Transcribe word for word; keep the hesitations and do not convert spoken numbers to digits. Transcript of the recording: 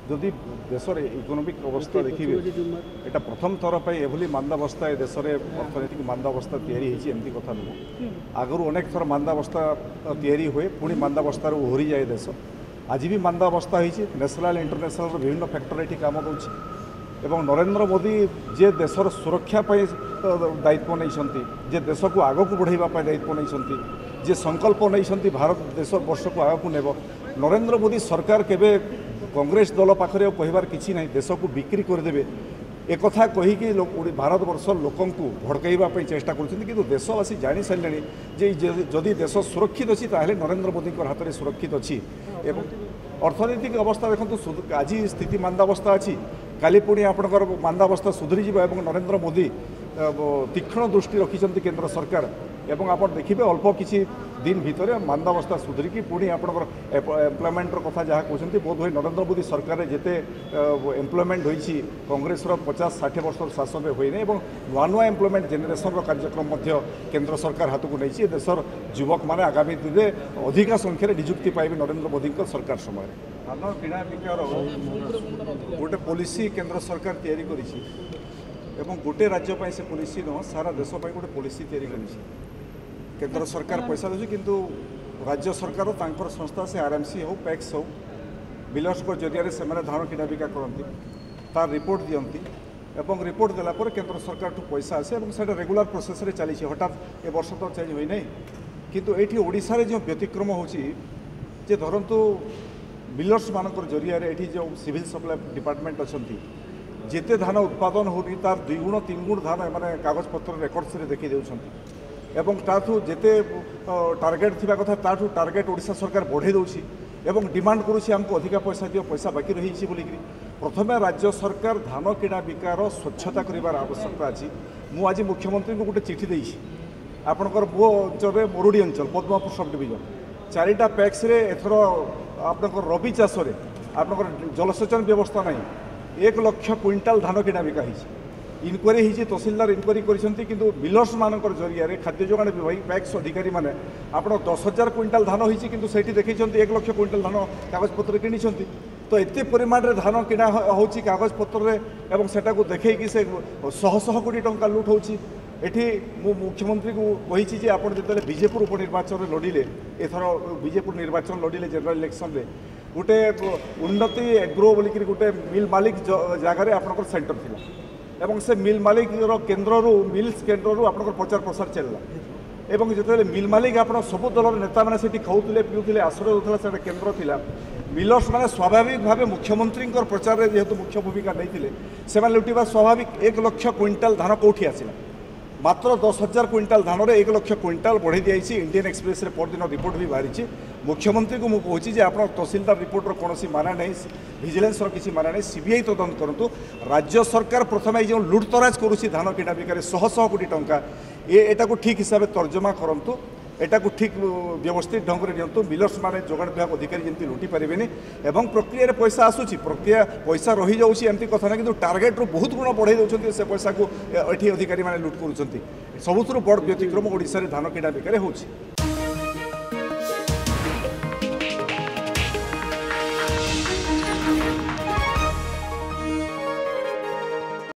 जदि देशर इकोनोमिक अवस्था देखिए यहाँ प्रथम थर पर एभली मांदावस्था ए देश में अर्थनैतिक मांदावस्था या एमती कथा नुह आगु अनेक थर मांदावस्था या हुए पुणी मांदावस्था ओहरी जाए देश आज भी मांदावस्था होती नेशनल इंटरनेशनल विभिन्न फैक्टर ये कम दूसरी एवं नरेंद्र मोदी जे देशर सुरक्षा दायित्व नहीं जे देश को आग को बढ़ावा दायित्व नहीं जे संकल्प नहीं भारत देश वर्ष को आग को नेब नरेंद्र मोदी सरकार केबे कांग्रेस दल पाखे कहबार किसी ना देश को बिक्री करदे एक कथा कहीकि भारत वर्ष लोक भड़कईवाई चेष्टा कर देशवासी जानी सारे जे जदि देश सुरक्षित अच्छी ताहले नरेंद्र मोदी हाथ में सुरक्षित अच्छी अर्थनैतिक अवस्था देखो आज स्थिति मांदावस्था अच्छी काली पुणी आपणकर मांदावस्था सुधरी और नरेंद्र मोदी तीक्ष्ण दृष्टि रखिंट केंद्र सरकार एवं आप देखिए अल्प किसी दिन भितर मांदावस्था सुधरिकी पुणी आपणकर एम्प्लॉयमेंटर कथा जहाँ कहते बोध हुए नरेंद्र मोदी सरकार जिते एम्प्लॉयमेंट होती कांग्रेस पचास षाठी वर्ष शासन में हुई नहीं नुआ नुआ एम्प्लॉयमेंट जेनेरेशन कार्यक्रम केंद्र सरकार हाथ को नहीं देशर युवक मैंने आगामी दिन में अधिक संख्यार निजुक्ति पाइबे नरेंद्र मोदी सरकार समय धान किणा बिकार गोटे पॉलिसी केंद्र सरकार तैयारी करिछि एवं गोटे राज्य से पॉलिसी नुह सारा देश गोटे पॉलिसी तैयारी करिछि केंद्र सरकार पैसा दूसरी किंतु राज्य सरकार तांकर संस्था से आरएमसी हो पैक्स हो बिलर्स को जरिया से धान किना बिका करती तार रिपोर्ट दियंती एवं रिपोर्ट देला पर केंद्र सरकार ठू पैसा आसे और से रेगुलर प्रोसेस रे चली हठात ए वर्ष तो चेंज होई नहीं किंतु एठी ओडिशा रे जो व्यतिक्रम होची जे धरंतु बिलर्स मानकर जरिया रे एठी जो सिविल सप्लाई डिपार्टमेंट अछंती जेते धान उत्पादन होनी तार दुई गुण तीन गुण धान माने कागज पत्र रेकर्ड्स रे देखि देउछंती एवं ताठू जेते टार्गेट थिबा कथा ताठू टार्गेट ओडिशा सरकार बढ़े दउछि एवं डिमांड करुछि हमको अधिक पैसा दियो पैसा बाकी रही बोलिकी प्रथमे राज्य सरकार धान किणा बिकार स्वच्छता करिवार आवश्यकता अछि मु आज मुख्यमंत्री को गोटे चिठी देइछि आपणकर मो अंचल मोरुडी अंचल पद्मपुर सब डिविजन चारिटा पैक्स रे एथर आपणकर रबी चाष रे आपणकर जलसेचन व्यवस्था नहीं एक लक्ष क्विंटाल धान किणा बिका हिछि इनक्वारी होती तहसिलदार इनक्वारी कर बिलर्स मान जरिया खाद्य जोगाण विभाग पैक्स अधिकारी मैंने आप दस हजार क्विंटाल धान होती किंतु सेठी देखी एक लक्ष क्विंटाल धान कागज पत्र किनी तो एत परिमाण रे धान किणा होची कागज पत्र एवं सेटा को देखी से शह शह कोटी टंका लुट होची एठी मु मुख्यमंत्री को कही आप जो बीजेपुर उपनिर्वाचन लड़िले एथर बीजेपुर निर्वाचन लड़िले जनरल इलेक्शन रे गोटे उन्नति एग्रो बोलिक गोटे मिल मालिक जगार आप सेंटर थिला एवं से मिल मालिक केन्द्र मिल्स केन्द्र आपंकर प्रचार प्रसार चलला एवं जो मिल मालिक आप सब दल नेता मैंने खाऊले पीऊले आश्रय दूसरा से केन्द्र थिला मिलर्स मैंने स्वाभाविक भाव मुख्यमंत्री प्रचार में जेहेतु मुख्य भूमिका नहीं से लुटिवा स्वाभाविक एक लक्ष क्विंटाल धान कौटी आसला मात्र दस हजार क्विंटाल धान रे एक लक्ष क्विंटाल बढ़ी दी इंडियन एक्सप्रेस रे परदिन रिपोर्ट भी बाहरी मुख्यमंत्री को मुझे जे आप तहसिलदार रिपोर्टर कौन माना नहीं विजिलेंस किसी माना नहीं सीबीआई तदंत करूँ राज्य सरकार प्रथम जो लुटतराज करुँच धान किणा बिकार शह शह कोटी टंका एटा को ठीक हिसाब से तर्जमा करूँ एटा को ठीक व्यवस्थित ढंग से दिंतु मिलर्स माने जोगाण विभाग अधिकारी जमी लुटि पारे एवं प्रक्रिया पैसा आसूची प्रक्रिया पैसा रही जाऊँगी एमती कथा ना कि टार्गेट रू बहुत गुण बढ़ाई दौरान से पैसा को ये अधिकारी मैंने लुट कर सबुठ बड़ व्यतिक्रम ओडिशा रे धान किणा बिकार होची।